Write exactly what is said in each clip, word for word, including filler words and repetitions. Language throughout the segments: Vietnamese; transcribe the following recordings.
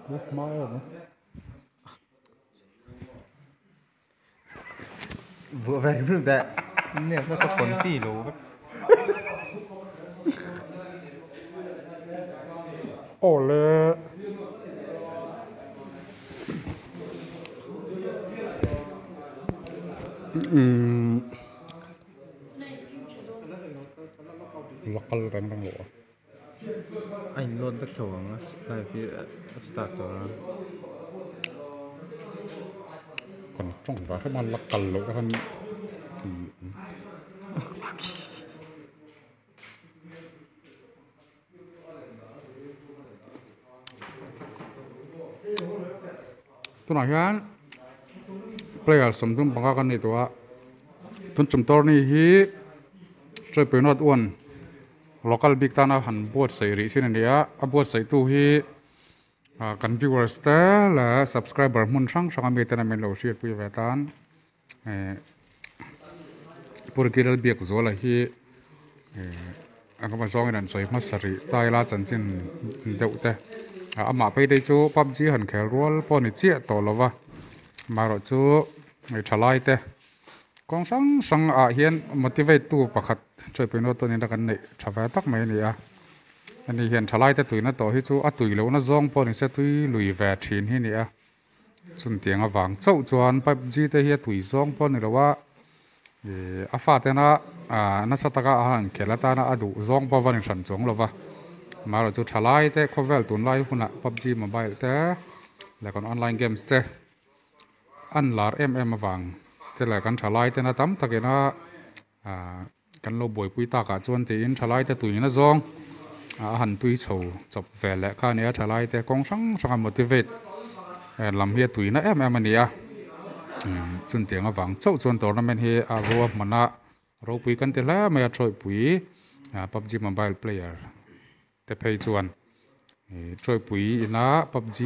Biết mai rồi. Vừa về đúng đấy. Nè nó có quần phi lố. Ole. Hmm. Lokal kan bang lo. Anh luôn tất thủ này phía start rồi. Còn trong đó cái man lokal lo kan. Tu nak kan player something bangga kan itu ah. Tun cumtor ni hi chơi penot one local big tana han board sai ri sin dia a board sai tu hi kan viewers ta la subscriber mun sang sang ami tana men lo share pui vetan eh pur kiral biak zola hi eh angama zong ran soi ma sari tai la chan chin deu te ama pe dei chu pubg han khel rol poni che to lova maro chu ai thalai te kong sang sang a hian motivate tu pakhat choi peno to ni da kan nei thawa tak mai ni a ani hian thalai te tuina to hi chu a tui lo na zong pon se tui lui ve thin hi ni a chun tiang a wang chau chuan pubg te hi tui zong pon ni lawa e a fa te na a na sataka a han khela ta na adu zong pa van than chong lova maro chu thalai te khovel tun lai huna pubg mobile te la kon online games te an lar mm awang te la kan thalai te na tam takena a kan lo boi pui ta ka chuan te in thalai te tui na zong a han tui chho chop ve le kha ne thalai te kong sang sang motivate lam hi tui na em em ania chun tiang awang chau chuan tournament hi a ro mana ro pui kan te la me a troi pui pubg mobile player te phei chuan troi pui ina pubg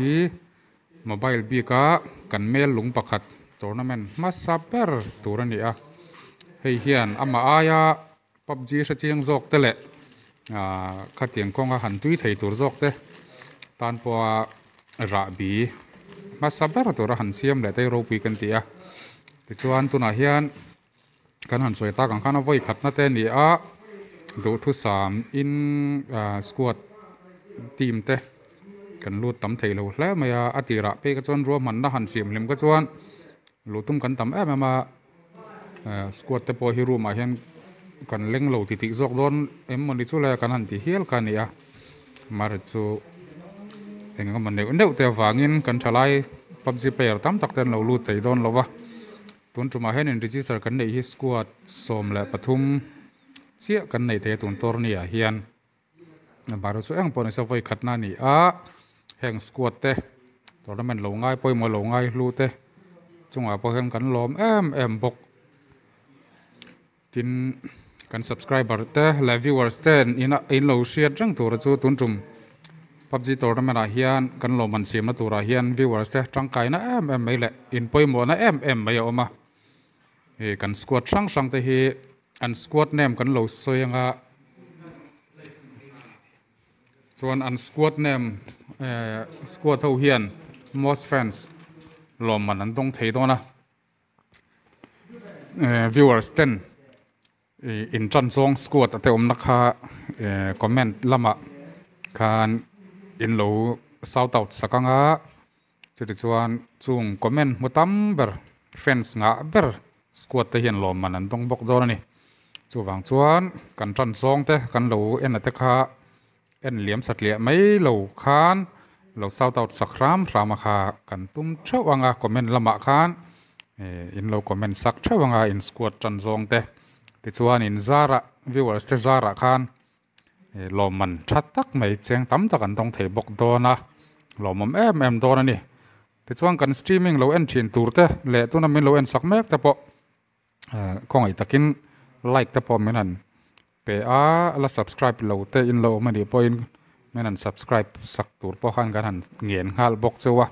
mobile bi ka kan mel lung pakhat tournament masaper turania hei hian ama aya pubg sa chiang zok tele a khatiang konga han tui thei tur zok te tan po ra bi masaper tur han siam le te ro pi kan tia ti chuan tuna hian kan han soi ta kan khana voi khat na te ni a do thu sam in squad team te kan lut tam thei lo hle maya atira pe ka chon ro man na han siam lim ka chuan lutum kan tam em ama squad te po hi room a hian kan leng lo ti ti zok don em moni chu la kan han ti hial ka ni a mar chu enga man ne neu te wangin kan thalai pubg player tam tak ten lo lut thei don lowa tun tuma hen in register kan nei hi squad som la pathum chia kan nei te tun tor ni a hian baru chu eng pon sa voi khatna ni a heng squad te tournament lo ngai poi mo lo ngai lu te chunga po hen kan lom em em bok tin kan subscriber te la viewers te in in lo share jang tur chu tun tum pubg tournament a hian kan lo man sim na tura hian viewers te tang kai na em em mai le in poi mo na em em mai oma e kan squad sang sang te hi an squad name kan lo soyanga chuan an squad name squad ho hian most fans lom man an dong thei dona viewers ten in chan song squad ate om nakha comment lama khan in lo shout out sakanga chuti chuan chung comment mutam ber fans nga ber squad te hian lom man an dong bok dona ni chu wang chuan kan chan song te kan lo en ate kha en liam satlia mai lo khan lo shout out sakram rama kha kan tum thawanga comment lama khan in lo comment sak thawanga in squad chan zong te ti chuan in zara viewers te zara khan lo man that tak mai cheng tam tak an tong thei bok dona lo mom em em dona ni ti chuan kan streaming lo en thin tur te le tuna min lo en sak mek te po kong ai takin like te po menan pe a la subscribe lo te in lo mani point menan subscribe sak tur po khan kan han ngien ngal bok chewa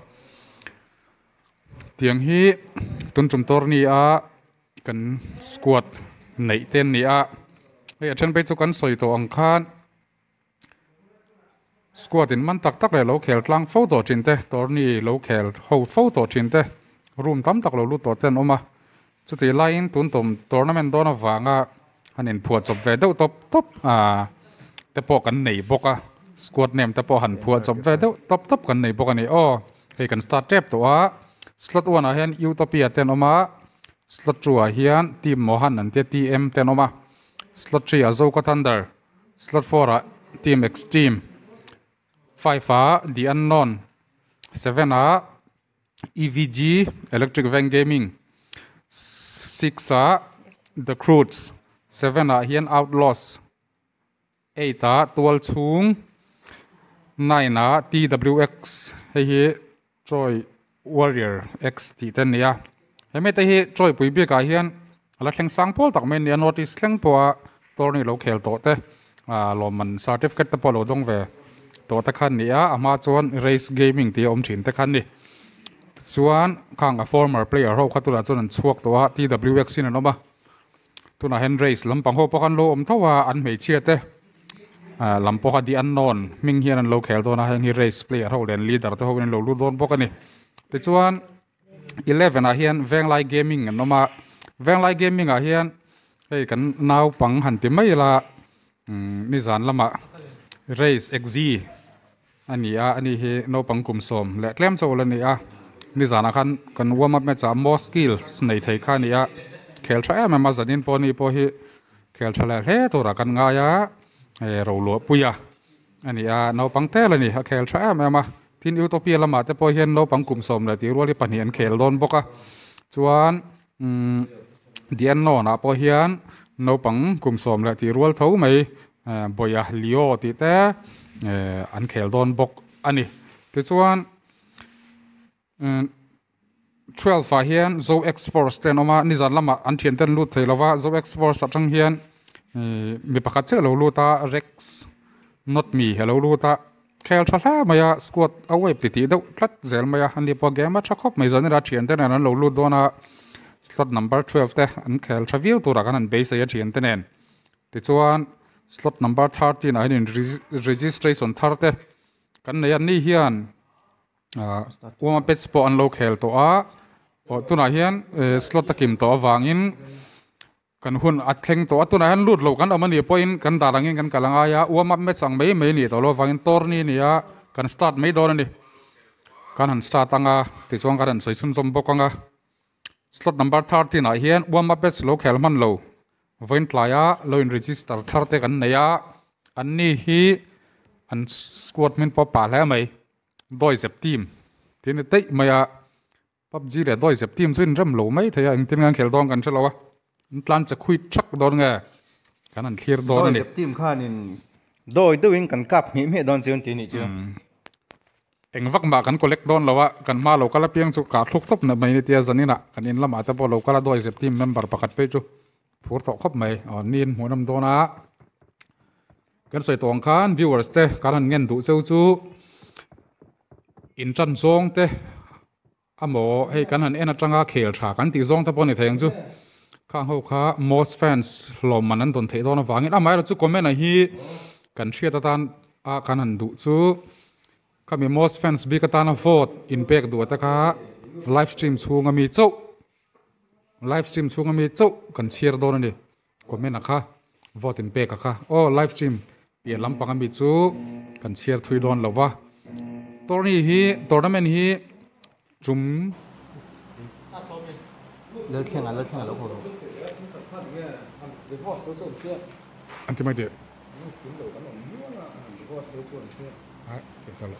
tiang hi tun chum tor ni a kan squad nei ten ni a ei athan pe chu kan soi to ang khan squad in man tak tak le lo khel tlang photo chin te torni lo khel ho photo chin te room tam tak lo lu to ten oma chu ti line tun tom tournament dona wanga hanin phuat chop ve deuh top top à te po kan nei boka squad name te po han phuat chop ve deuh top top kan nei boka ni o hei kan start tap to a slot one a hian utopia ten oma slot two a hian team mohan an te tm ten oma slot three a zoka thunder slot four a team extreme five a the unknown seven a E V G electric van gaming six a the Croods seven a hian outlaws eight a tual chung nine a T W X hei hi Troy warrior X ti ten nia hei me te hi Troy pui bi ka hian ala thleng sang pol tak men nia notice thleng po a torni lo khel to te a lo man certificate te po lo dong ve to ta khan nia ama chuan race gaming ti om thin te khan ni chuan khang a former player ho khatura chuan an chuak to a T W X in anoma tuna hen race lampang ho pakhan lo om thawa an mei chia te a lampo ha di unknown ming hian an lo khel to na heng hi race player ho len leader te ho in lo lu don bokani te chuan eleven a hian venglai gaming anoma venglai gaming a hian hei kan nau pang han ti mai la ni zan lama race xz ani a ani he no pang kum som le klem chol ani a ni zana khan kan warm up me cha more skills nei thei kha ni a khel tha em ma zanin po ni po hi khel thala he to ra kan nga ya e ro lo puya ani a no pang te la ni ha khel tha em ma tin utopia lama te po hian no pang kum som la ti ro li pan hian khel don boka chuan um dian no na po hian no pang kum som la ti rual tho mai boya lio ti te an khel don bok ani ti chuan twelve a hian zo x force ten oma nizan lama an thian ten lut theilawa zo x force atang hian mi pakhat che lo luta rex not me hello luta khel thala maya squad away ti ti deuh tlat zel maya ani po game a thakop mai zani ra thian ten an lo lut dona slot number twelve te an khel thaviu tura kan an base ya thian ten ti chuan slot number thirteen a hin registration tharte kan nei an ni hian a uma pet spot an lo khel to a o tuna hian slot takim to awangin kan hun athleng to atuna han lut lo kan amani point kan darangin kan kalanga ya uma me chang mei mei ni to lo wangin torni ni ya kan start mei don ni kan han start anga ti chuang kan soi sun som bokanga slot number thirteen a hian uma pet lo khel man lo voin tlaya lo in register tharte kan neya anni hi an squad min po pa la mai doi zep team tin te maya P U B G le doi zep team chuin ram lo mai thaya in tin ngang khel dong kan chalawa plan cha khui thak don nga kan an clear don ni team khanin doi doing kan kap mi me don chun ti ni chu eng vak ma kan collect don lawa kan ma lo kala piang chu ka thluk top na mai ni tia zanina kan in lama ta po lo kala doi zep team member pakat pe chu phur to khop mai on nin hunam dona kan soi tong khan viewers te kan an ngen du cheu chu in chan zong te amo hei kan han ena tanga khel tha kan ti zong ta pon ni theng chu khang ho kha most fans lom manan don thei don awangin amai ro chu comment a hi kan thria ta tan a kan han du chu kami most fans bi ka tan a vote in pek du ta kha live stream chunga mi chau live stream chunga mi chau kan share don ni comment a kha vote in pek a kha o live stream pi lampang mi chu kan share thui don lawa torni hi tournament hi chum le khen a le khen a lo ko an ti mai de ha ke tala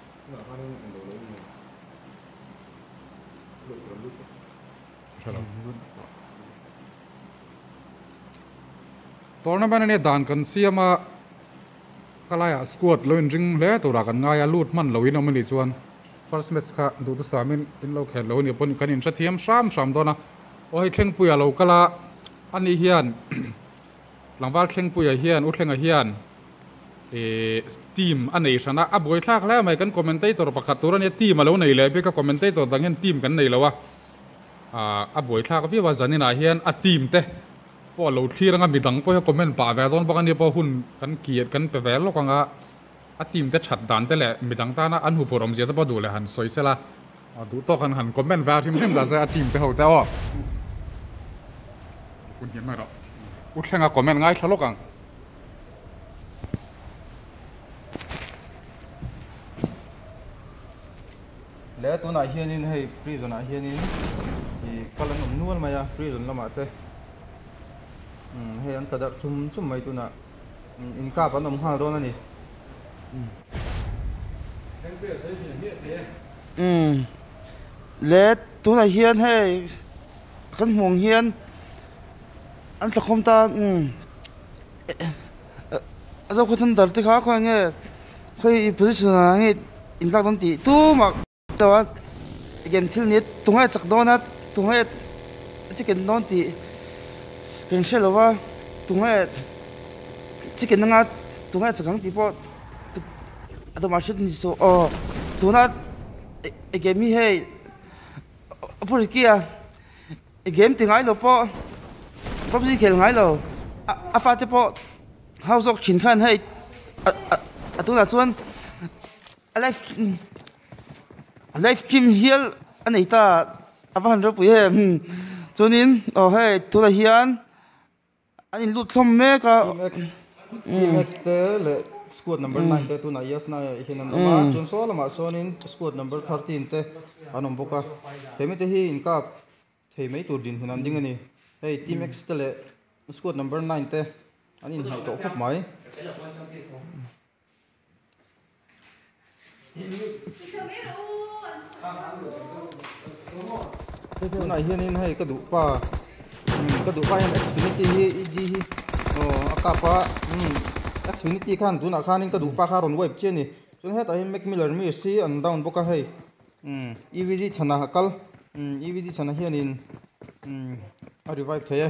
tournament ne dan kan siama kalaya squad lo in ring le to ra kan nga ya lut man lo in o mani chuan first match kha du tu samin in lo khel lo ni pon kan in thathiam sham sham dona o hi thleng puya lo kala ani hian langwal thleng puya hian u thlenga hian e team anei sana a boi thlak la mai kan commentator pakhat tur ani team alo nei le be ka commentator dangen team kan nei lawa a a boi thlak vi wa zanina hian a team te po lo thiranga midang po comment pa ve don bakani po hun kan kiet kan pe vel lo kanga a team te chat dan te le midang ta na an hu porom zia ta pa du le han soi se la a du to kan han comment va thim thim da za a team te ho ta o kun hiam ma ro u thlenga comment ngai thlokang lẽ tôi nói hiền in hay prison nói hiền in thì các lần ông nuôi mà ya prison là mà thế hay anh ta đã chum chum mấy tôi nè in cả bạn ông hà đó nè ừ lẽ tôi nói hiền hay căn huống hiền anh ta không ta ừ sao có thân thật thì khác coi nghe coi prison này in ra đồng tí tu mà đó game thiếu nhất tung hai chắc đó nè tung hai chỉ cần đó thì cần xe lâu quá tung hai chỉ cần năng tung hai chắc hàng tí po à tôi mà sẽ đi số ờ tung hai game mi hay bữa kia game tiếng Anh lo po bắp gì kêu ngay lo à phát thì po hao dọc chín khăn hay à à tôi là chuan live live stream hial anh ấy ta à bạn rồi bây giờ cho nên ở hay tôi là hiền anh lút xong mấy cái next le squad number nine te tu na yes na hinan ma chun so la ma so nin squad number thirteen te anom boka temi te hi in ka thei mai tur din hinan ding ani hey team x te le squad number nine te anh in hai to khop mai tu na hianin hay ka du pa ka du pa yan xfinity hi eg hi o akapa xfinity khan tu na khanin ka du pa kha ron web che ni chun he ta hi mac miller mi si an down boka hei evg chana hakal evg chana hianin a revive thaya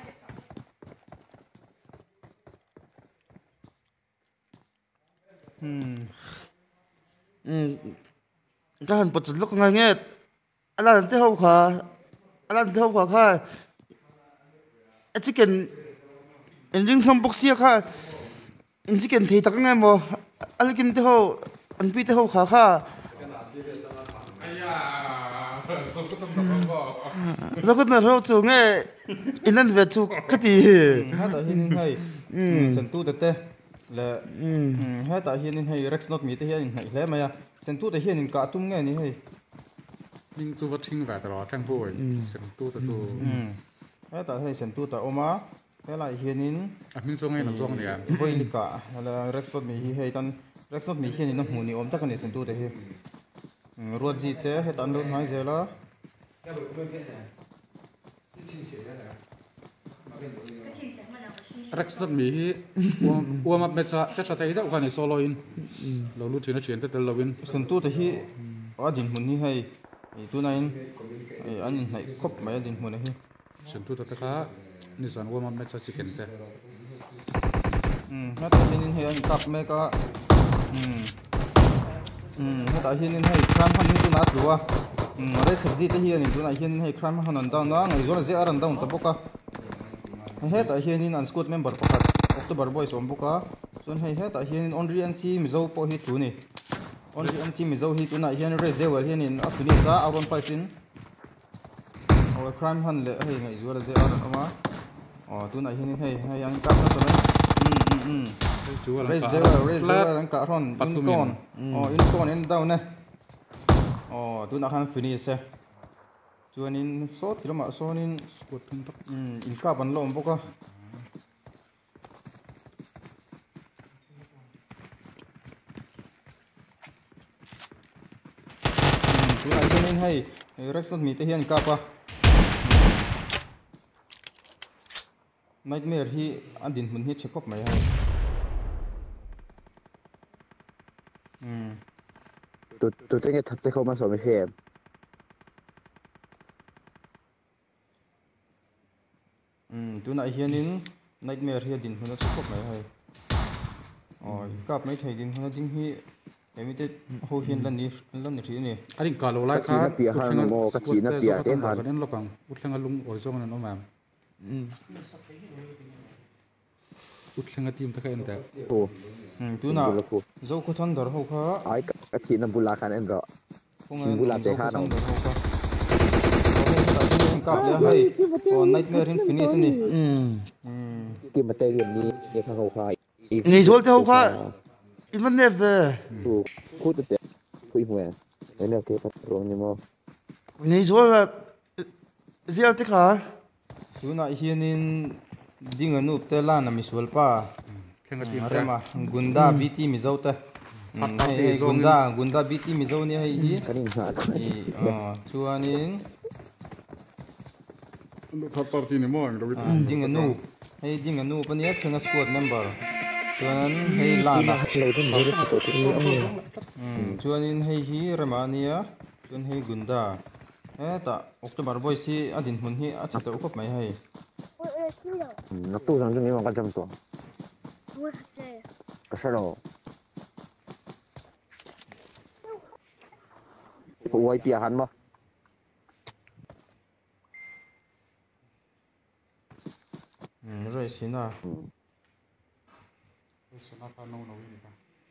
cái hành bật lúc ngay nghe anh làm thế không khá anh làm thế không khá khá anh chỉ cần anh riêng trong box xia khá anh chỉ cần thấy tất ngay mà anh kiếm thế không anh bị thế không khá khá rồi cái nào chú nghe anh ăn về chú cái gì hát ở hiên hay sân tu tết tết là hát ở hiên hay rex not mi te hian hay lẽ mà sân tu te hian cả tung nghe ni hay nhưng chú vật thinh về đó thằng bồi sân tu ta tu hát ở hay sân tu ta oma cái lại hian in à mình xuống ngay là xuống liền voi li cả là rex not mi hi hay tan rex not mi hian nó huni om ta cái sân tu te hi ruột gì thế hết ăn luôn hay giờ là Rex not mi hi uam up mecha cha cha tai da kan solo in lo lu thina chen ta tel lovin sân tu te hi ở đình hun hi hay tu này anh này khop mấy đình hun này chen tu ta ta kha ni san uam up mecha chicken te hm ta hian hay anh cặp mấy cái hm hm ta hian hay khan han ni tu na tua hm rồi sabji te hian tu na hian hay khan han an down na ngai zora je aran down ta boka hết tại hiền in unsquad member pakhat October boys om buka chon hei hết tại hiền onri an si mizo po hi tu ni onri an si mizo hi tu na hian re zewal hian in afuni za aron fightin o crime han le hei ngai zuara ze aron ama o tu na hian hei hei ang ka na tome um um um re zewal re zewal ang ka ron unicorn o unicorn in down ne o tu na han finish se chuan in so thilama so nin squat tum tak in ka ban lom boka tu ai chen hay rex mi te hian ka pa nightmare hi andin mun hi chekop mai hay tụi tụi cái thật sẽ không bao giờ mới xem tu na hianin nightmare hi din huna chekop mai hay oi kap mai thei din huna ding hi emite ho hian lan ni lan ni thi ni aring ka lo lai kha Kachina pia han mo kachina pia te han kan lokang utlenga lung oi song na no mam ut thleng a team ta ka en ta Ồ, um tu na bula ku. zo ko thon dor ho kha Ai ka thi na bula kan en ro. kung Sin bula te kha zo no. ko thon dor ho kha kap le hai o nightmare in finish ni um um Ki ma te riam ni e kha ho kha. Ni zol te ho kha iman ne ve Ku ku te te. Ku i hwe. Ene ke pa ro ni mo. ni zol la zial te kha tu na hianin ding anu te la na mi sul pa thleng a team ta rema gunda bt mi zo te hei gunda gunda bt mi zo ni hei hi Kan in ha. i chuanin third party ni mo ang ro ding anu hei ding anu pa ni thenga squad member chuan hei la na Le den le se to ti ong. chuanin hei hi rema ania chuan hei gunda eta october boy si adin hun hi a chata ukop mai hei Na tu sang ni mo ka jam to. Ka sa ro. Ku wai pia han mo. rồi xin à sana ka no no ni ka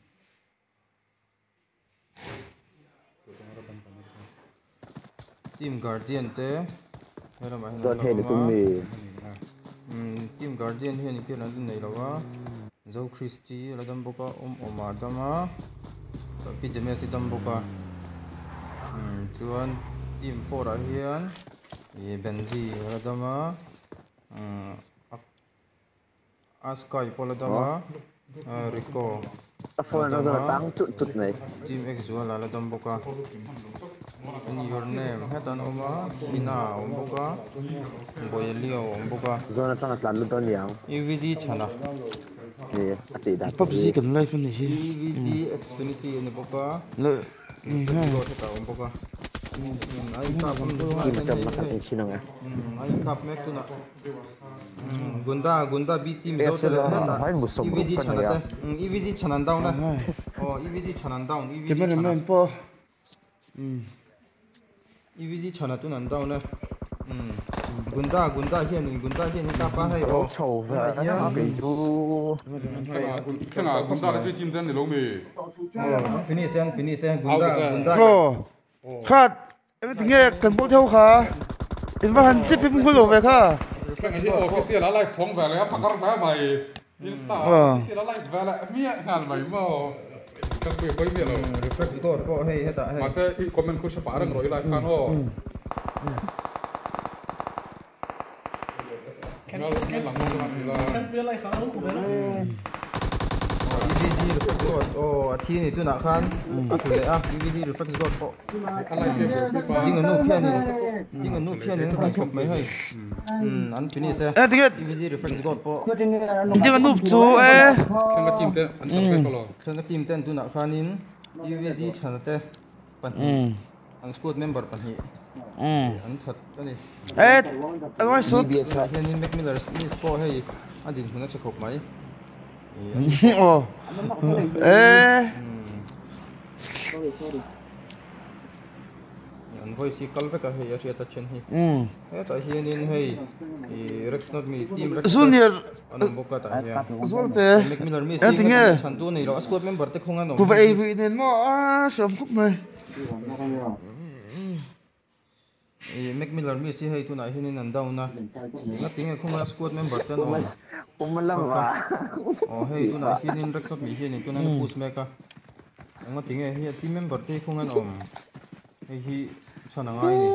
team guardian te hay là mai Don he ni tum ni. team guardian hian ki lan din nei lawa zo christy la dam boka om omar dama pi jame si dam boka chuan team four a hian e benji la dama askai pola dama rico A phone na do tang chut chut nei. team x wala la dam boka and your name hetan oma hina om boka boyelio om boka Zona tang tlan lu don yang. evg chana Ni a ti da. pub si kan life ni hi evg xfinity ni boka le go theta om boka ai ka pam do Ki ma tam na kan in sinang a. ai kap mek tu na gunda gunda bt mi zo Yes, tele uh, hai mu som evg ro chana ya. te evg chanan down na oh evg chanan down evg ke men chana men po evg chana tu nan down na gunda gunda hian ni gunda hian ni ka pa hai Ro oh chou va na ke ju. thleng a kun da la team den ni lo mi finish and finish and gunda gunda o khat em tinge kan bo theo kha in ba han chi phim khul lo ve kha thleng hi official a live thong va le pakar ba mai insta official a live va la mi ngal mai mo ka pe koi mi lo refresh score ko hey heta hey ma se i comment khu se pa rang roi live khan ho ngal ngal lang mo ni la evg refresh score oh athi ni tu na khan akule a evg refresh score ko a live fe pi pa ding anu khian ni ding anu khian ni han chop mai hai um an finish e e tinge evg refresh score ko ding anup chu e thleng a team te an sam pe ko lo khana team ten tu na khanin evg chana te pan an squad member pan hi an that ani e anoi sut B S ha. hian Mac Miller ni score hei adin huna chakop mai o e an voice kalve ka hei aria ta chen hi um eta hian in hei i rex not mi team rex junior an boka ta hian zol te Mac Miller mi e tinge chan tu nei lo squad member te khonga no ku va ei ri nen mo a som khup mai e Mac Miller mi si hei tu na hian in an down na na tinge khonga squad member te no Um lang wa. oh hei tu na hian in rex not mi hian in tu na push meka anga tinge hi team member te khonga no hei hi chana ngai ni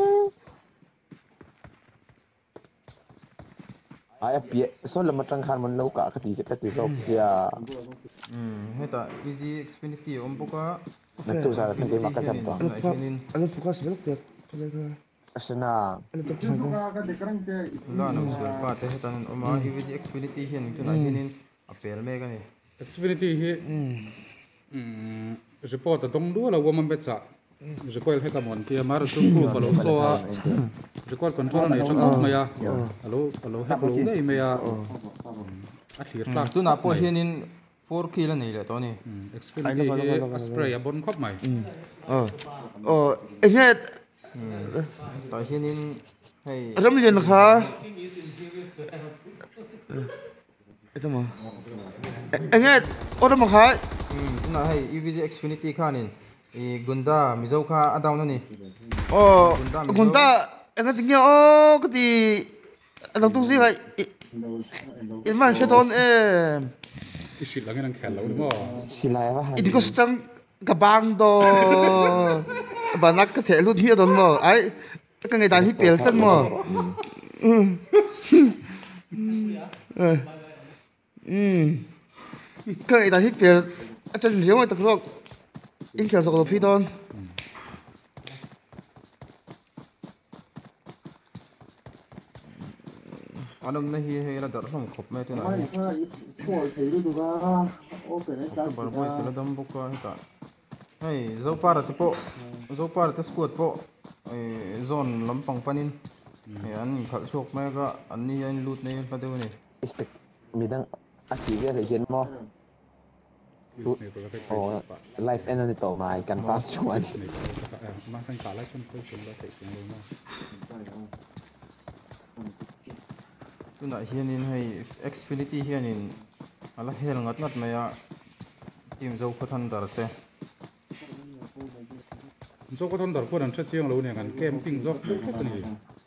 Ai pia so lam tang khan mon lo ka ka ti se ka ti so tia. um heta easy xfinity om boka Na tu sa ka ti ma ka jam to. hian in ala focus belok te Asna. ala te la no sel pa te hetan oma evg xfinity hian tu na hian in apel me ka ni xfinity hi um report a dong du la woman betcha recoil he ka mon pia mar chu proof alo so a recoil control nei chang out maya alo alo hack lo nei maya a thlir tlak tu na po hian in four kilo nei le to ni xfinity hi a spray a bon khop mai o o e nge ta hian in hei ram lian kha itu mah enggak orang mau khai tu na hai E V G Xfinity kha ni e gunda mizo kha adaw na ni oh gunta enggak tinggal oh keti anong tung sih khai ilman shadon eh isit lang ang khel lo mo sila ya ini ko sedang gabang do banak ke thelu dia don mo ai cái ngày đàn hít bèo phân mo ừ cái ngày đàn hít bèo cho nên nếu mà tập rock in kiểu sọc phi don anam na hi he la dar som khop me tu na bar boy sala dam bu ka ta hey zo para te po zo para te squad po e zone lampang panin e an khal chok me ga an ni an lut nei pa de ni expect midang achieve ya jen mo oh life and on to mai kan pa chuan mang sang cả lại trong câu chuyện là thể hiện luôn tu na hian in hei Xfinity hian in ala hel ngat ngat maya team zo khathan dar te do có thon đợt qua đằng trước chiang lâu này ngắn kem ping dốc hết cái này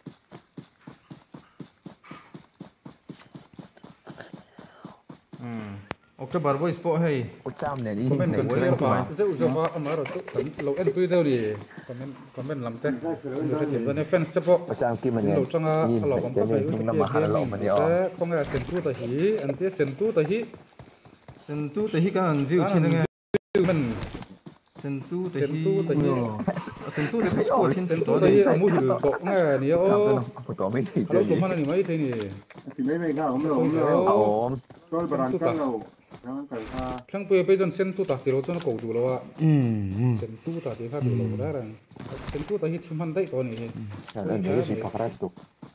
um October boys po hei cham ne ni comment cần chơi qua dễ dễ qua mà rồi chút lâu em tôi đâu đi comment comment làm thế rồi thì bên fans chấp bộ cham ki man ne lâu trong à lâu bấm tắt này ni ma hala lo man yo không nghe sen tu ta hi anh tiếc sen tu ta hi sen tu te hi kan view chin nga mình sen tu te sen hi tu ta hi sen tu te squad hin sen tu ta hi amu hil bộ nghe ni ô ko to mai thi lâu tụi mình này mấy thế này thì mấy mấy nào cũng được cũng được om tôi bảo rằng cái nào nó phải pha khang bây bây giờ sen tu ta thì lâu cho nó cầu chủ lâu à ừ sen tu ta thì khác lâu đó rằng sen tu ta hi thim han đấy to này dan ini si pakrat tu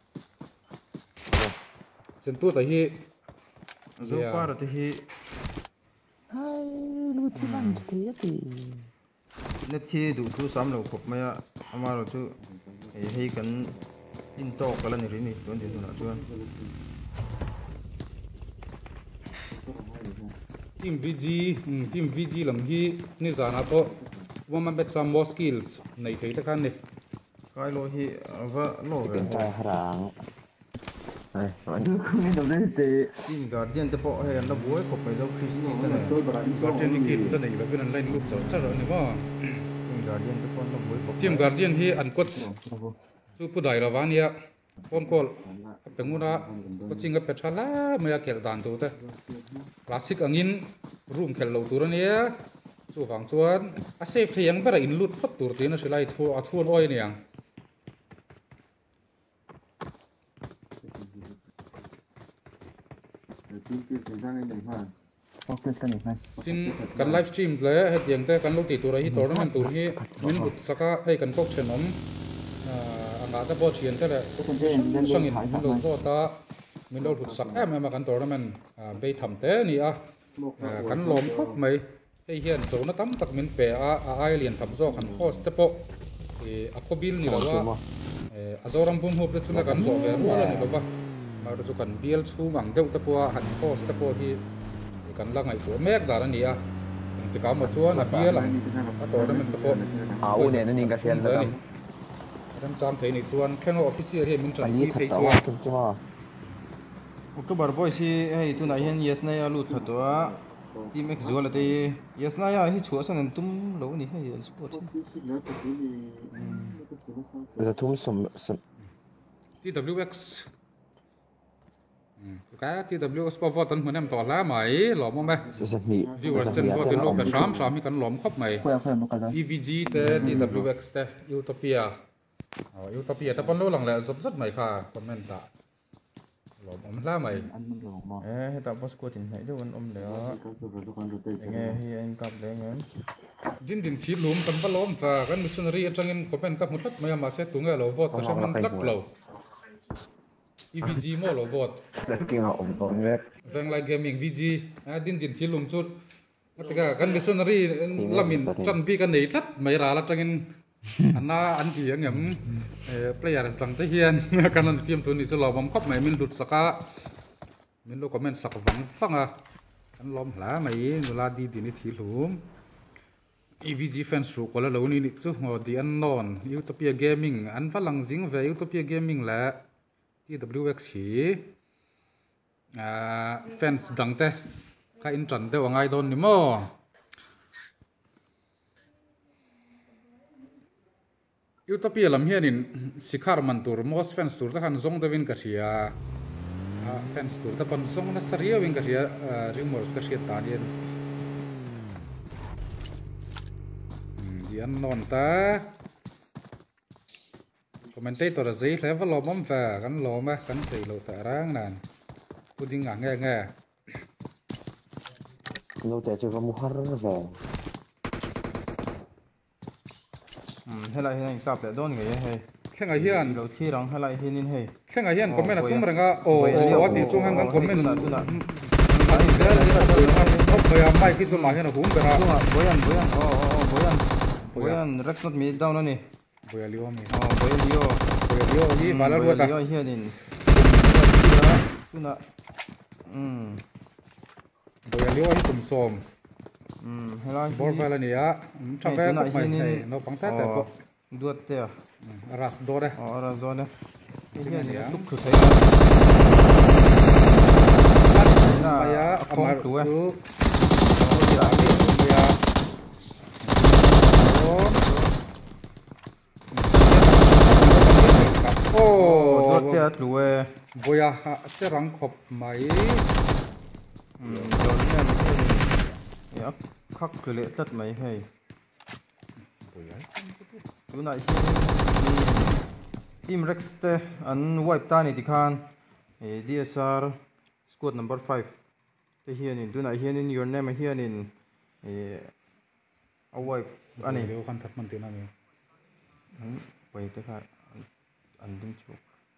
sen tu ta hi zo para te hi hai lu thi man ti ti net thi du thu sam lo khop maya amaro chu e hei kan in to kala ni ri ni don di na chuan team vê giê um, team vê giê làm hi ni zana po woman bet some more skills nei thei ta khan ni kai lo hi va lo ve kan tai harang ai man ku ni do ne te team guardian te po hei an la buai khop mai zo christy te ne tôi bảo rằng guardian ni kit ta nei la bin line loop chaw cha ro ni mo team guardian te pon la buai khop team guardian hi an kot chu pu dai ra wania phone call penguna coaching a pethala maya kel dan tu te classic angin room khel lo tur ania chu wang chuan a safe theyang bara in lut phot tur tin a silai thu a thuan oi niang tin tin thời gian này mà focus kan ni man tin kan live stream le het yang te kan lo ti tur hi tournament tur hi min ut saka ei kan kok chenom anga ta bo chien te le sangin min lo zo ta min lo hut sak em ma kan tournament be tham te ni a kan lom khop mai hei hian chona tam tak min pe a a ai lian tham zo kan host te po e a ko bil ni lawa e azoram bum hop le chuna kan zo ve ru la ni lawa ma ro chu kan bial chu mang deuh te po han host te po hi kan la ngai tur mek dar ani a ti ka ma chuan a bial a tournament te po au ne ni ka fian da kan cham thei ni chuan khengo official hi min chan ani ni khat thei ta chuan tu cha October boys hi hei tu na hian yes na ya lut thatwa team x zola te yes na ya hi chua san tum lo ni hei sport nó tự nhiên thì da thum som som tê vê ích cái tê vê ích po votan hun em to la mai lom me sa mi viewers ten votin lo pe ram sam mi kan lom khop mai khoya khoya mo kala e vê giê te tê vê ích te utopia utopia ta pon lo lang la zop zot mai kha comment ta lom om la mai ăn nó rồi mà eh heta boss ko tin hei do an om le cái tôi rồi tôi còn được tiền nge hi en kap le nge din din thi lum kan ba lom fa kan missionary atangin comment kap mutlat mai ma se tunga lo vote ka shaman tlat lo e vê giê mo lo vote da king om om ne veng lai gaming vê giê a din din thi lum chut ngatika kan missionary lamin chan bi kan nei tlat mai ra la tangin anna an ti angem players tang te hian kan an film tu ni so lo bam khop mai min lut saka min lo comment sak wang fanga kan lom hla mai nula di di ni thil hum E V G fans ru kola lo ni ni chu ngo di an non Utopia Gaming an valang jing ve Utopia Gaming la T W X hi a fans dang te ka in tran te wangai don ni mo Utopia lam hianin sikhar man tur most fans tur ta khan zong devin ka ria fans tur ta pan zong na saria wing ka ria rumors ka ria ta ni di an non ta commentator zai level lo mom va kan lo ma kan sei lo ta rang nan puding nga nge nge lâu trẻ chưa có mua hết về hay là hình cặp để đón người hay แข่งไอเฮียนเราที่รังให้ไรที่นี่ให้แข่งไอเฮียนคอมเมนต์ตุ้มเรงอ่ะโอ้โอ้ตีซุ่งหังกันคอมเมนต์อันนี้เสียเลยนะเขาพยายามไม่คิดจะมาเฮียนหุ่นไปละ đúng rồi bối ăn bối ăn oh oh bối ăn bối ăn rất rất mít đau nó nè บอยลิโอมี oh bối liêu บอยลิโอยี่มาแล้วรู้ bối ตา liêu here nè tu nè um บอยลิโอที่ตุ่มส้ม um hay là บอลไปแล้วเนี่ยช่างแรกก็ไม่ใช่เราปังแต่แต่ก็ duat te รัสโดดเลย oh ra zone here nè tuk tu thấy ไปอ่ะอามาสุ oh ra đi ไปอ่ะโอ้ duat te tu e บอยฮะจะรังขบไหม um rồi nè ya khắc cái lệ tất mấy hay tu nãy team Rex te an wipe ta ni ti khan e D S R squad number five te hian in tu nãy hian in your name hian in e a wipe อัน ani นี้เดี๋ยวคันทัดมันตีนั่นเองไปte kha an ding chu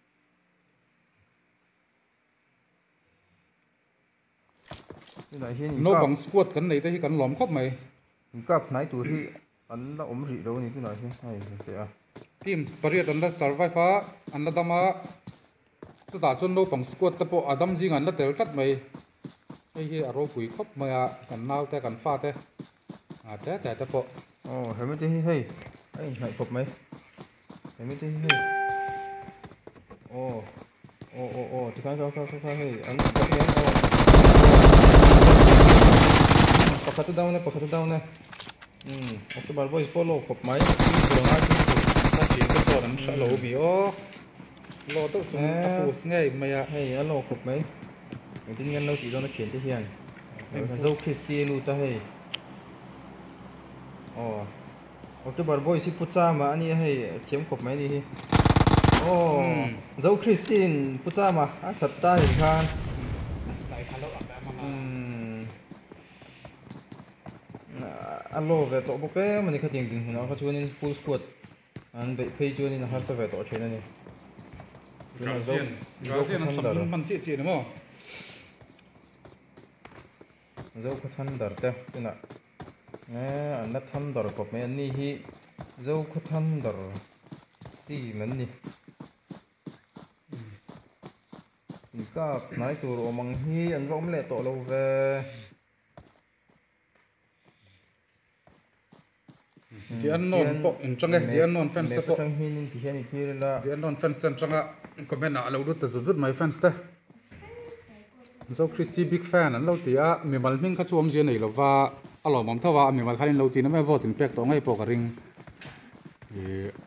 tu nãy hian in โนบังสควอตกันไหนแต่ที่กันหลอมครบไหม cặp nãy tu thì an la om ri đâu ni tu nãy hian hay te a ทีมสปริตอันละสารไฟฟ้าอันละดามาสตาร์จนโนบังสควอตแต่พออดัมจิงอันละเตลกัดไหมไอ้เหี้ยอารมณ์คุยครบไหมอ่ะกันนาวแต่กันฟ้าแต่อ่าแต่แต่แต่พอ oh hay mấy thế hay ấy này phục mấy hay mấy thế hay oh oh oh oh thì cái cái cái cái hay anh phục nhé oh phục khát đau nè phục khát đau nè um phục bảo boys polo phục mấy rồi ngay ถ้าจีนก็ตัวนั้นโลบีโอโลต้องส่งตะปูสง่ายไหมอ่ะ hay anh lo phục mấy mình tin ngân lâu chỉ cho nó chuyển cho hiền dâu Christie luôn ta hay oh ok bảo boys si putsa mà anh ấy hay thiếm phục mấy đi oh dâu Christine putsa mà à thật ta hình khan alo về tổ bốc cái mình cái tiền tiền nó có chuột nên full squad anh bị pay chuột nên nó sẽ về tổ chuyện này กาเซียนกาเซียนนั้นสมบูรณ์มันเจี๊ยบๆนะมั้ง dâu có thân đợt thế thế nào nè anh đã thân đợt của mấy anh đi dâu có thân đợt tí mình đi các nói tụi rồi mang hi anh vẫn lệ tổ lâu về di an non po in chang di an non fans po trong hi nên thì hiện thì là di an non fans sen chang comment na lo dut zu zut my fans ta zo Christy big fan an lo ti a mi mal ming kha chuam je nei lo wa a lo mom thawa mi mal khalin lo ti na me vote in pek to ngai po ka ring e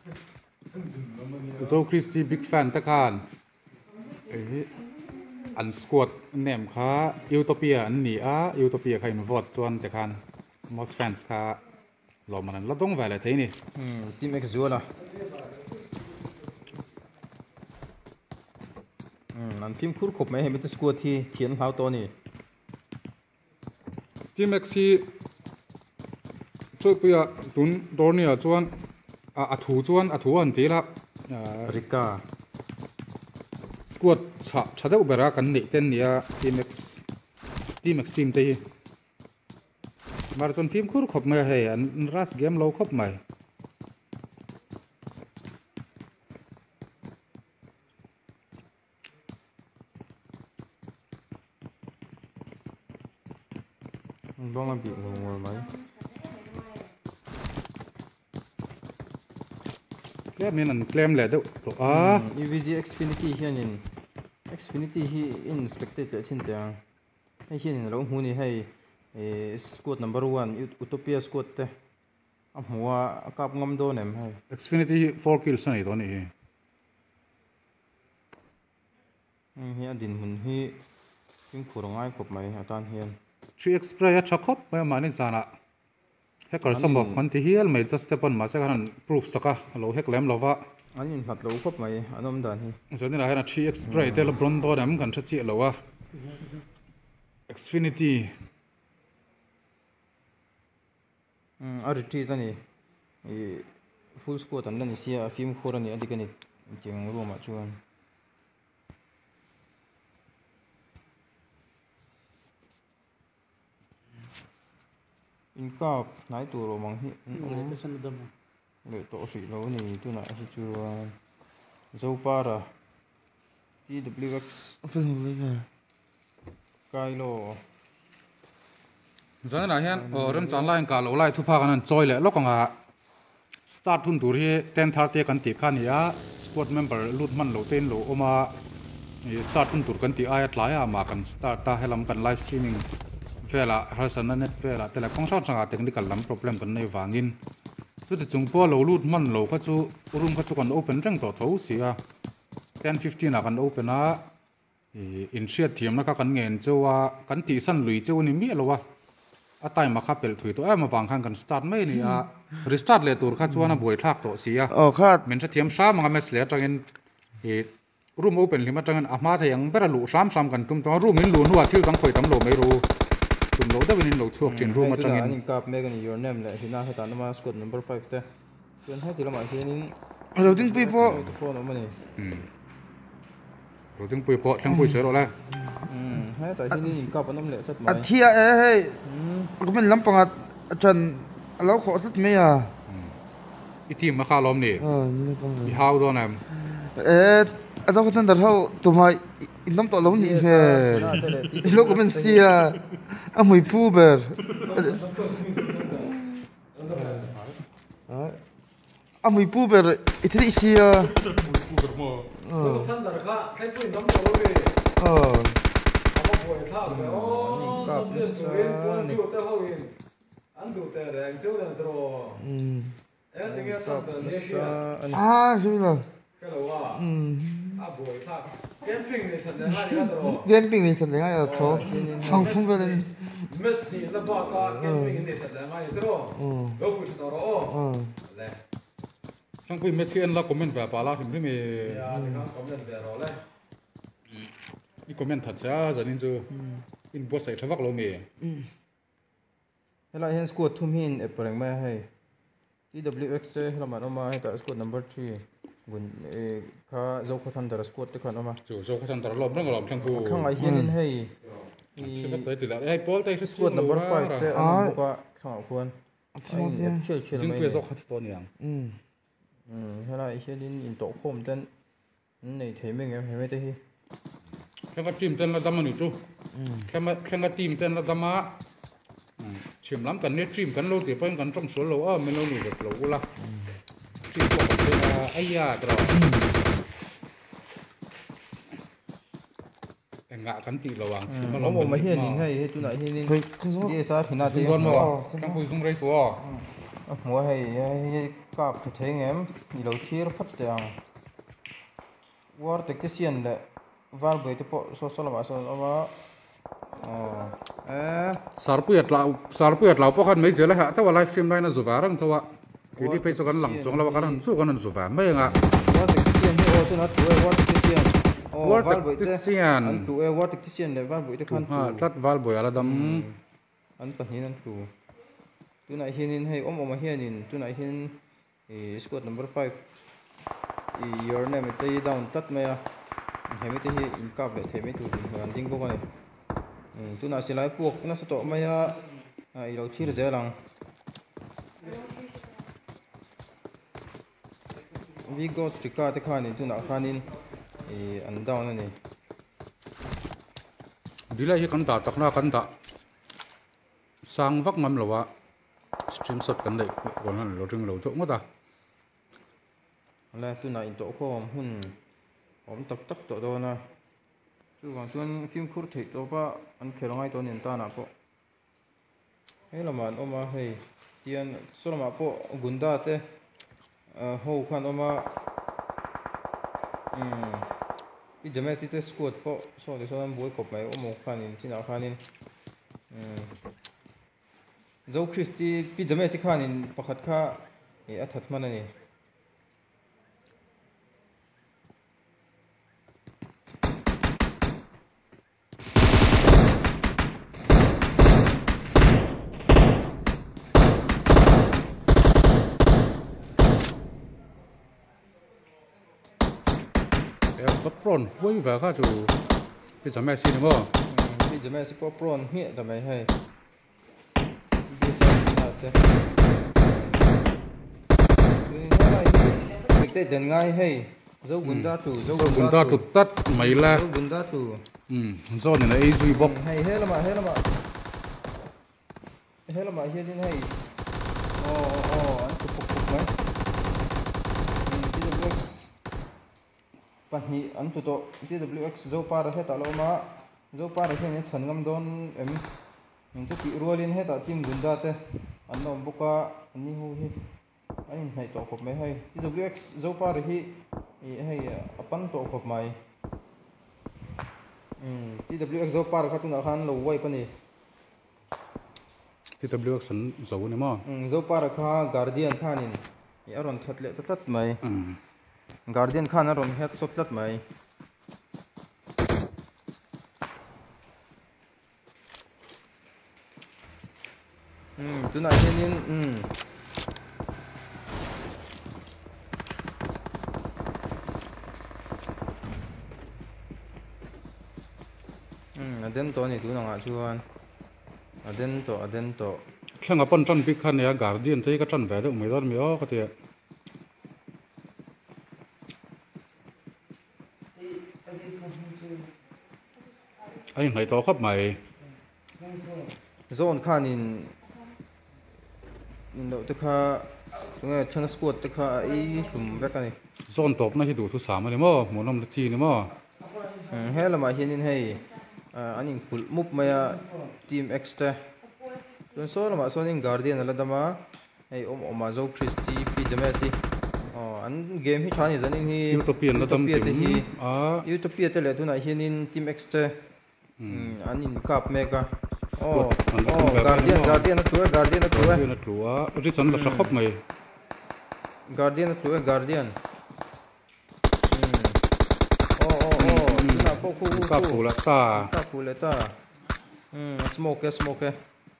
zo Christy big fan ta kan e an squad name kha Utopia an ni a Utopia kha in vote chuan te khan most fans kha lo manan la dong vale thei ni team X Zola anh phim khúc khúc mấy hay mấy cái squad thì thiến hao to nè team X hi choi puya tun dornia chuan a a thu chuan a thu an ti la Rika squad cha chade ubera kan nei ten nia team X team X team te hi mar chon film khur khop mai he an ras game lo khop mai bong là bị ngồi máy เรียบมีนั่นเคลมแหละตัวตัวอ่ะอี วี จี Xfinity เฮียนิน Xfinity ฮี inspected เลยชิ้นเดียวให้เฮียนินเราหูนี่ให้เอ่อ squad number one Utopia squad เต้อ่ะหัวกับงำโดนเอ็มให้ Xfinity four kills นี่ตัวนี้เฮียดินหุ่นฮียิ่งขูดง่ายขบไหมอาจารย์เฮียน three express ชักครบไม่มานี่จานะเฮกเกอร์สมบัติคนที่เฮียลไม่ just step on มาสักขนาด proof สักอะเราเฮกแลมเราว่าอันนี้หัดเราขบไหมอันนั้นด่านฮีส่วนนี้เราเห็น three express แต่ละบรอนตัวเนี่ยมันกันชัดเจนเราว่า Xfinity อืมอาริทีตันนี่อี full squad อันนั้นนี่เสียฟิล์มโครันนี่อดีกันนี่จริงรู้มาชวนอินกับนายตัวเรามังฮีเลยตัวสีเรานี่ตัวไหนที่ชัวเจ้าปาระ ที ดับเบิลยู เอ็กซ์ Phun hồn lên. ไกโลส่วนนี้เราเห็นเออเริ่มจากไล่กันเราไล่ทุกภาคกันจอยเลยแล้วก็งา start ทุนตัวที่ ten thirty กันตีขันนี้ squad member ลุดมันเราเต้นเราออกมา start ทุนตัวกันตีไอ้หลายอ่ะมากัน start ตาให้ลำกัน live streaming เวลาหาสันนั่นเวลาแต่ละของชอบสังกัดเทคนิคลำ problem กันในวางินสุดที่จงพวกเราลุดมันเราก็จะรูมก็จะกัน open เรื่องต่อท้าเสีย ten fifteen กัน open นะอินเชียทีมนะครับกันเงินเจ้าว่ากันตีสั้นลุยเจ้านี่มีอะไรวะอาตายมาขับเปิดถุยตัวเอ้มาบางครั้งกัน start ไม่นี่อ่ะ restart เลยตัวข้าจ้านะบวยทักตัวเสีย Ờ khát. เหมือนจะเทียมซ้ำมันก็ไม่เสียจังเงินรูม open ที่มาจังเงินอามาเทียงเบรลุซ้ำซ้ำกันตุ้มตัวรูมมินลุนหัวที่ตั้งคอยตั้งโลไม่รู้ตุ้มโลได้เป็นโลช่วงจินรูมมาจังเงินอันนี้กับเมกันนี่ your name เลยที่น่าให้ตามมา squad number five เต้เพื่อนให้ทีละหมาเฮียนี่ Đầu tiên bị bỏ. พวกนั้นมันนี่เราถึงปุยเพาะทั้งปุยเสือเราแล้วอืมให้แต่ที่นี่กับอันนั้นเลยสักหน่อย À thia ấy. Có mình lắm bằng à trần lão khổ rất mê à. อีทีมมาข้าล้อมนี่ Ờ như con อี rồi. ฮาวตัวนั้น Ê, à đâu có thân thật hậu tụi mày nắm tội lắm nhịn hề. Lúc của mình xìa. À mùi pu bèr. À mùi pu bèr. Ít thế xìa. Ờ. ท่านแต่ละข้าให้ปุ้ยน้ำโตเลย Ờ. เอามาป่วยข้าวแต่โอ้ต้องเลือดอยู่เองคนอยู่แต่เขาเองอันดูแต่แรงเจ้าเดินตรอ Ừ. เอ๊ะถึงจะสั่งแต่เนี่ยเชื่อ À, rồi là. ก็เลยว่า Ừ. อาป่วยข้าวแกนฟิงเนี่ยฉันจะให้ที่ตรอ Ghen bình này thật là ngay ở chỗ. Xong không về lên. มิสนี่แล้วบอกก็แกนฟิงเนี่ยฉันจะให้ตรอ Ừ. แล้วฝุ่นตรอ Ờ. แหละทั้งปุยเมสเซียนแล้วคอมเมนต์แบบปาลาถึงไม่มียาที่เขาคอมเมนต์แบบเราเลยอีคอมเมนต์ถัดจ้าจะนินจูอินบัวใส่ทวักเรามีให้เราเห็น squad ทุ่มหินเอฟเปิงไม่ให้ ที ดับเบิลยู เอ็กซ์ เต้เรามาเอามาให้แต่ squad number three บุญเอ่อข้าเจ้าข้าทันแต่ squad ที่ข้าเอามาจู่โซ่ขันตลอดเรื่องหลอมทั้งปูข้างไอ้เฮียนี่ให้ที่วัดไปติดแล้วไอ้ปอลไอ้ที่ squad number five เต้อันนั้นบอกว่าข้างควรไอ้เชื่อเชื่อจึงไม่เพื่อโซ่ขัดตัวเนี่ย Ừ. อืมให้เราไอ้เฮียนี่อินโตโคมเต้นในเทมิงเห็นไหมเต้ที่แข่งกับทีมเต้นระดับมันอยู่จู่แข่งกับแข่งกับทีมเต้นระดับมาเชื่อมล้ำกันเนี่ยทีมกันเราตีไปกันต้องสวนเราเออไม่เราหนีแบบเราละทีมพวกเป็นไอ้ยาตลอดแต่งะกันตีระวังผมบอกมาเฮียนี่ให้ให้จุดไหนเฮียนี่ Thôi, không rõ. ที่ซาพินาซุ่ตีมก้อนมาวะทั้งปุยซุ่มไรสัวหัวให้ให้กับเทงเอ็มนี่เราเชียร์พัดจังวอร์ติกที่เซียนเละวาลเบย์ที่พอโซโซลมาโซลมาอ๋อเอ๊ะสารพูดเราสารพูดเราพวกกันไม่เจอเลยฮะแต่ว่าไลฟ์สตรีมได้นะสุภาพรังทว่าคือที่ไปสู้กันหลังจงเรากันสู้กันสุภาพไม่ยังอ่ะวอร์ติกที่เซียนที่โอ้ตัวนั้นตัววอร์ติกที่เซียนโอ้ Vortex วาลเบย์ที่ Christian อันตัววอร์ติกที่เซียนเลยวาลเบย์ที่ขันฮะตัวรัดวาลบอยอะไรดอันปะนี้นั่นตัวตัวไหนเฮียนินให้อมออกมาเฮียนินตัวไหนเฮียนเอ่อ squad number five อี your name ตี down ตัดไหมอ่ะเห็นไหมที่อินกับเลยเห็นไหมตัวงานดิ้งพวกนี้ตัวไหนสิไลพวกน่าสตอไหมอ่ะไอ้เราชีร์เจลังวิโก้สติกาที่ข้านี่ตัวไหนข้านี่เอ่ออันดาวนั่นนี่ำดีเลยที่กันตาตักหน้ากันตา sang vắc ngâm là vạ stream shot kan lei kon han lo ring lo to ngota là tu này tổ kho hun om tak tak to do na chu wang chuan kim khur thei to pa an khelongai to nin ta na po he laman oma hei tian sorma po gunda te ho khan oma um i jame si te squad po so de so an boy kop mai omo khanin china khanin um zo christi pi jame si khanin pakhat kha e athat man ani bắt pron vui vẻ cả chú cái chấm Messi đúng không? Bây giờ Messi có pron hiện tại mày hay bây giờ là thế cái tết đến ngay hay dấu gunda tù dấu gunda tù tắt mấy là dấu gunda tù ừ do này là ai duy bốc hay hết là mà hết là mà hết là mà hiện trên hay ồ ồ anh chụp chụp chụp mấy bạn hi anh tụi tôi T W X dấu pa ra hết tạo mà dấu pa ra hết chấn ngâm đón em mình cứ bị rùa lên hết tạo team gunda te anh nói bốc cả anh đi hu hi anh hay tổ hợp mấy hay T W X dấu pa ra hi hay upon tổ hợp mày T W X dấu pa ra khát tụi nó khăn lâu quay phân đi T W X sẵn dấu này mà dấu pa ra khá guardian khá nín ở ron thật lệ tất tất mày Guardian khan na ron het sotlat mai um tu nai hianin um um aden to ni tu na nga chuan aden to aden to khleng apon tran big khan ya guardian te ka tran ve do mai dor mi o ka te anh này to khắp mày zone khan in in do te kha nge thang squad te kha ai hum vek ani zone top na hi du thu sam ani mo monam la chi ni mo he la ma hian in hei anin phul mup maya team extra don so la ma so in guardian la dama hei om oma zo christy p jamesi oh an game hi thani zanin hi utopian la dam hi a utopia te le tuna hian in team extra anin kap mega oh oh guardian guardian na tuwa guardian na tuwa guardian na tuwa rizan la shakhop mai guardian na tuwa guardian oh oh oh na po ku ka pula ta ka pula ta um smoke smoke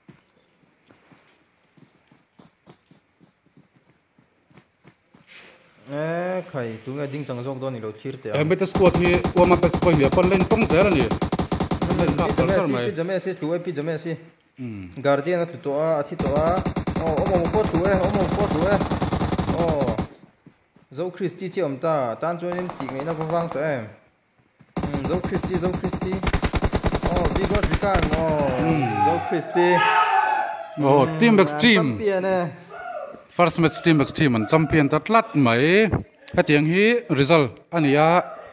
eh khai tu nga ding chang jong don ni lo thir te em bet squad hi wa ma pet point ya pon len tong zera ni len ka pal sar mai pi jame si tu pi jame si guardian na tu to a thi to a oh o mo po tu e o mo po tu e oh zo christy chi om ta tan chuan in ti ngai na wang to em zo christy zo christy oh big god rikan oh zo christy oh team extreme champion e first match team extreme an champion ta tlat mai hatiang hi result ania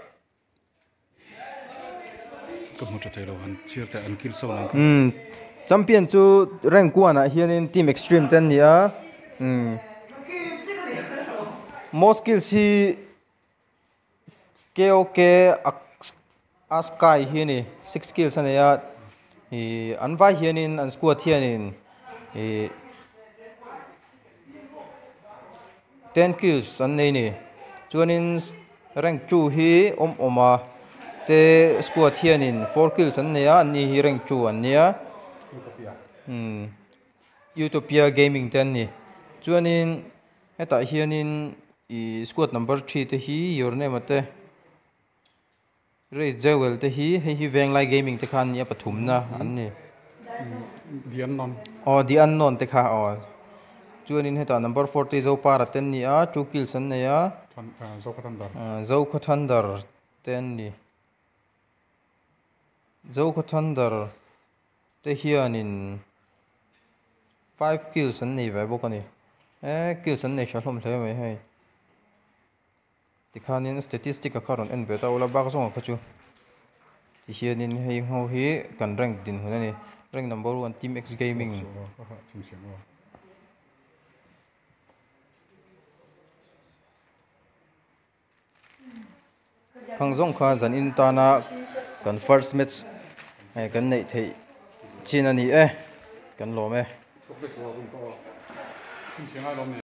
ka mu ta lo an chir ta an kill so lan um champion chu rank one ah hian in team extreme ten nia um most skills hi kok askai hi ni six skills ania hi anwai hian in an squad hian in hi ten kills an nei ni chuanin rank two hi om oma te squad hian in four kills an nei a an ni hi rank two an nia hmm utopia gaming ten ni chuanin heta hian in i squad number three te hi your name ate race jewel te hi hei hi venglai gaming te khan nia pathum na an ni the unknown oh the unknown te kha oh chuanin heta number forty zo para ten ni a two kills an nei a zo ka tan dar zo khathandar ten ni zo khathandar te hianin five kills an nei ve bawk ani eh kills an nei thla hlawm hle mai hei tikhanin statistic a kharon en ve ta ola bak zonga khachu ti hianin hei ho hi kan rank din hun ani rank number one team x gaming phang zong kha zan in ta na kan first match ai kan nei thei chin ani e kan lom e